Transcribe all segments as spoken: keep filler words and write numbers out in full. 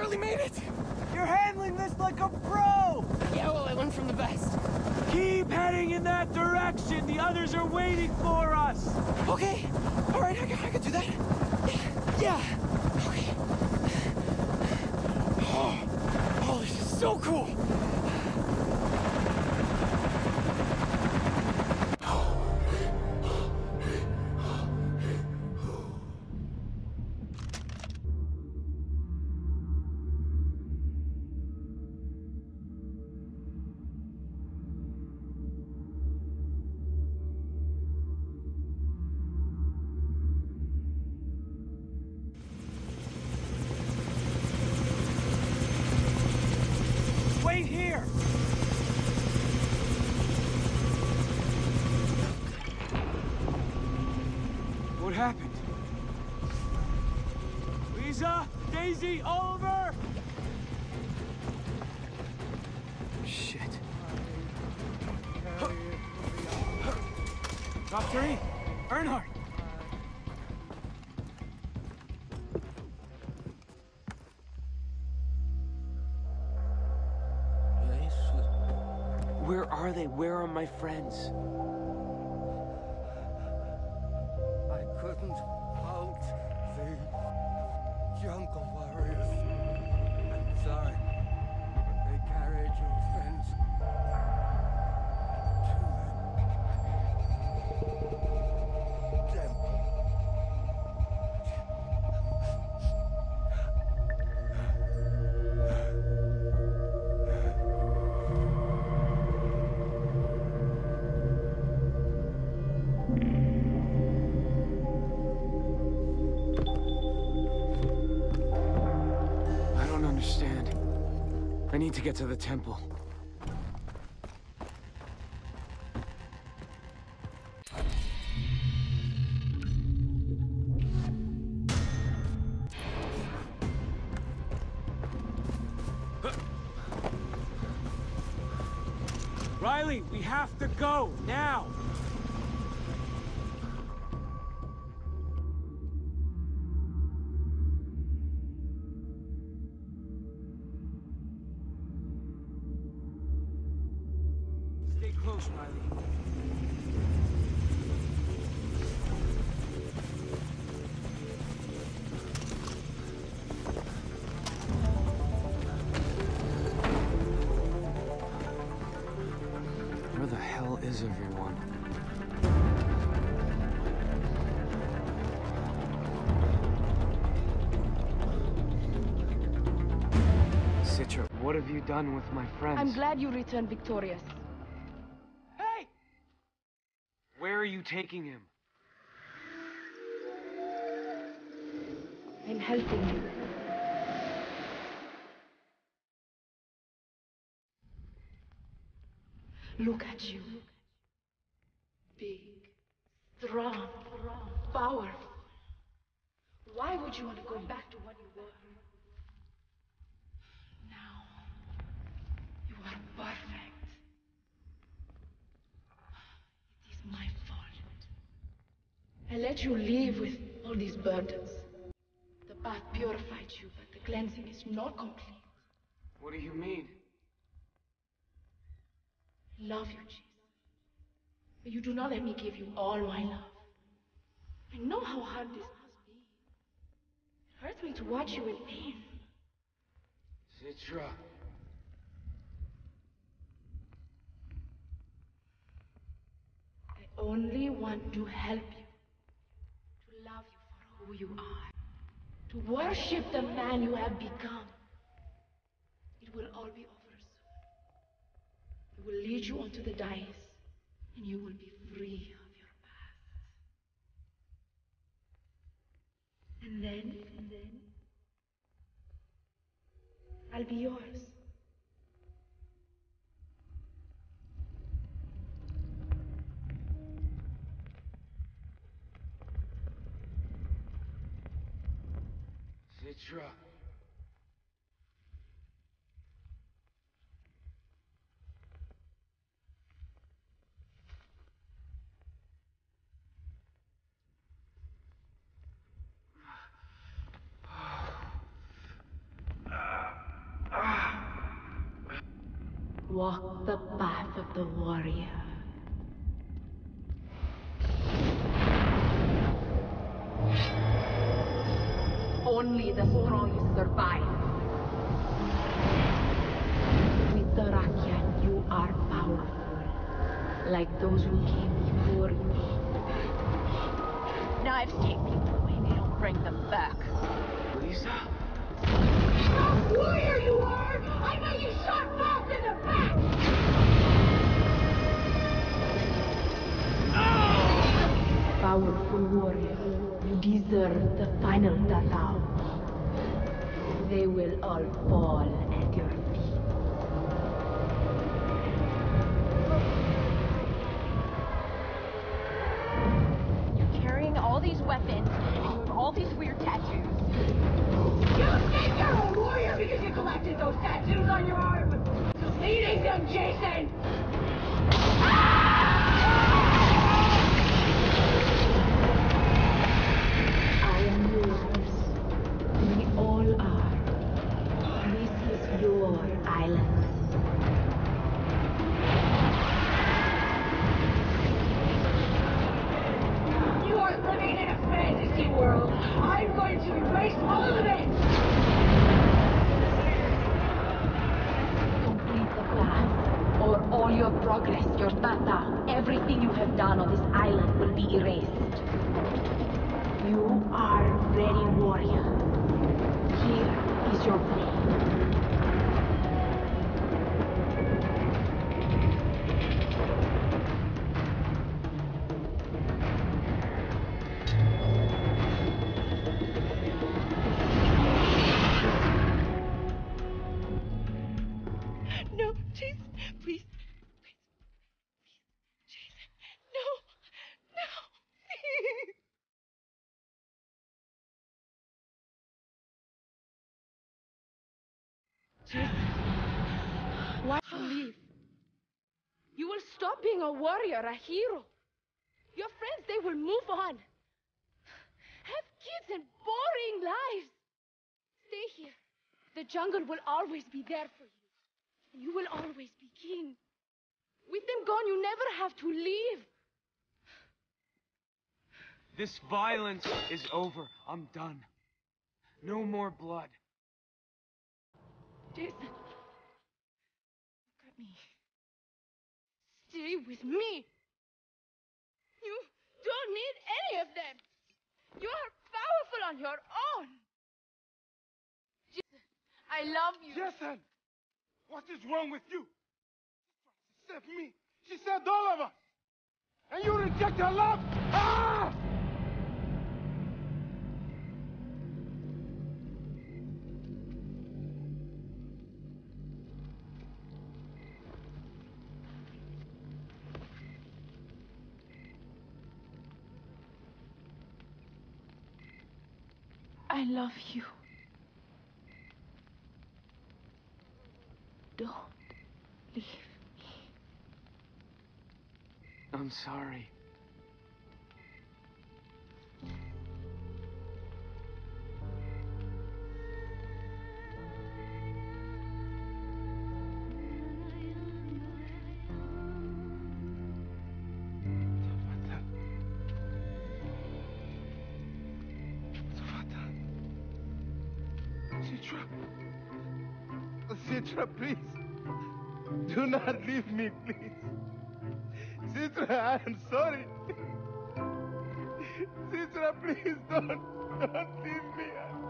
barely made it. You're handling this like a pro! Yeah, well, I learned from the best. Keep heading in that direction. The others are waiting for us. Okay. All right, I can, I can do that. Yeah. Yeah. Okay. Oh, oh, this is so cool. Wait here! What happened? Lisa? Daisy, over! Shit. Top three, Earnhardt! Where are they? Where are my friends? I couldn't halt the jungle warriors. I'm sorry. They carried your friends to the temple. I don't understand. I need to get to the temple. Riley, we have to go, now! Stay close, Riley. Where the hell is everyone? Citra, what have you done with my friends? I'm glad you returned victorious. Hey! Where are you taking him? I'm helping you. Look at you. Big, strong, powerful. Why would you want to go back to what you were? Now, you are perfect. It is my fault. I let you live with all these burdens. The bath purified you, but the cleansing is not complete. What do you mean? Love you, Jesus. But you do not let me give you all my love. I know how hard this must be. It hurts me to watch you in pain. Citra. I only want to help you. To love you for who you are. To worship the man you have become. It will all be over soon. It will lead you onto the dais, and you will be free of your past. And then, and then, I'll be yours. Citra. Ah. Walk the path of the warrior. Only the strongest survive. With the Rakyat, you are powerful, like those who came before you. Knives take people away, they don't bring them back. Lisa? What warrior you are! I know you shot Bob in the back! Oh! Powerful warrior, you deserve the final tatao. They will all fall at your feet. You're carrying all these weapons, and you have all these weird tattoos. You think you're a warrior because you collected those tattoos on your arm? Deleting them, Jason! I am yours. We all are. This is your island. You are living in a fantasy world. I'm going to erase all of it! Complete the path, or all your progress, your tata, everything you have done on this island will be erased. You are ready, warrior. Here is your blade. No, Jason, please, please, please, Jason, no, no, please. Jason, why you leave? You will stop being a warrior, a hero. Your friends, they will move on. Have kids and boring lives. Stay here. The jungle will always be there for you. And you will always be king. With them gone, you never have to leave. This violence is over. I'm done. No more blood. Jason, look at me. Stay with me. You don't need any of them. You are powerful on your own. Jason, I love you. Jason! What is wrong with you? She saved me. She saved all of us. And you reject her love? Ah! I love you. Don't leave me. I'm sorry. Citra. Citra, please. Do not leave me, please. Citra, I am sorry. Citra, please don't, don't leave me.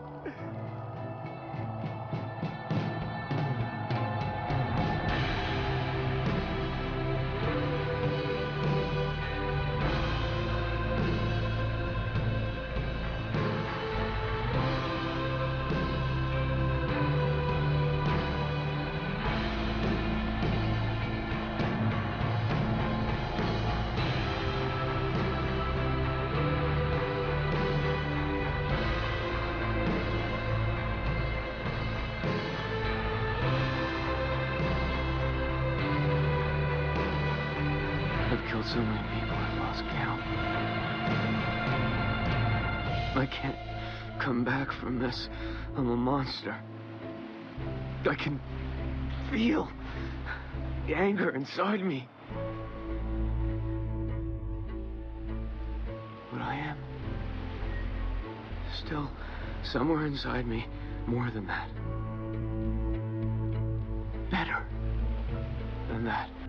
Killed so many people, I've lost count. I can't come back from this. I'm a monster. I can feel the anger inside me. But I am still somewhere inside me more than that. Better than that.